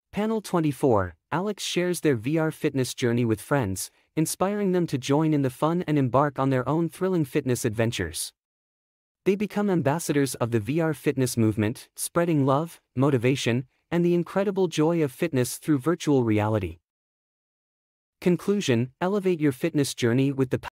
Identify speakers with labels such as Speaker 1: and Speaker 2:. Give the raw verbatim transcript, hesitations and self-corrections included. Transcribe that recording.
Speaker 1: Panel twenty-four, Alex shares their V R fitness journey with friends, inspiring them to join in the fun and embark on their own thrilling fitness adventures. They become ambassadors of the V R fitness movement, spreading love, motivation, and the incredible joy of fitness through virtual reality. Conclusion: elevate your fitness journey with the